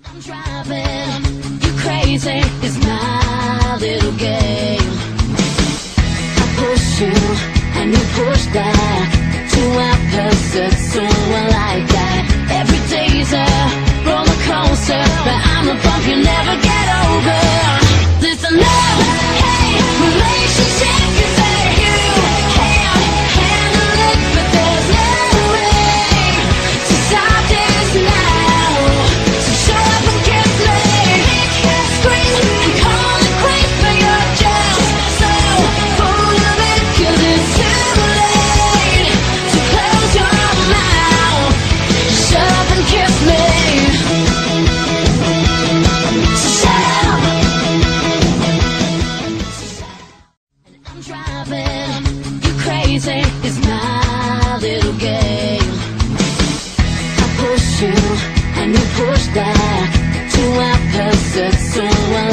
I'm driving you crazy, it's my little game. I push you and you push back to opposites, so I like that. Every day's a roller coaster, but I'm a bump you never get over. This love-hate relationship, you say you can't handle it, but there's no way to stop this now. So shut up and kiss me, scream and call it quits, but you're just so full of it, 'cause it's too late to close your mouth. Shut up and kiss me. So shut up. I'm driving you crazy, it's my little game. I push you and you push back to opposites, so I